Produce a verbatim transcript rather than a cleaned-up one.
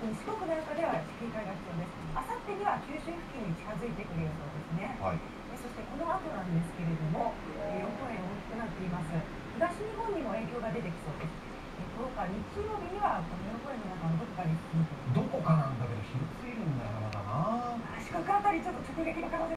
特に四国なんかでは警戒が必要です。あさってには九州付近に近づいてくる予想ですね。 はい。 えそしてこの後なんですけれども、え予報円大きくなっています。東日本にも影響が出てきそうです。えどうか日曜日にはこの予報円の中のどこかに進むと。 どこかなんだけど、広すぎるんだよな、まだな。 四国あたりちょっと直撃の可能性